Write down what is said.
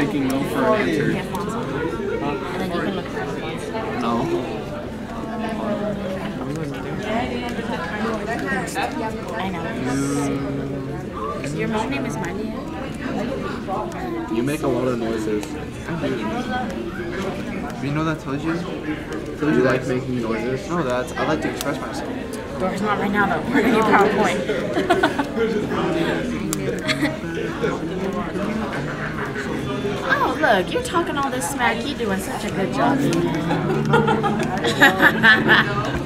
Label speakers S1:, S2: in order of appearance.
S1: taking no for an answer.
S2: Yeah, Fonzo. And then you can look for the ones.
S1: No.
S2: I know. Your mom name is Malia?
S1: You make a lot of noises.
S3: You know that tells you?
S1: Do you like making noises?
S3: No, I like to express myself.
S2: Door's not right now though. We're in your PowerPoint. Oh look, you're talking all this smack. You're doing such a good job.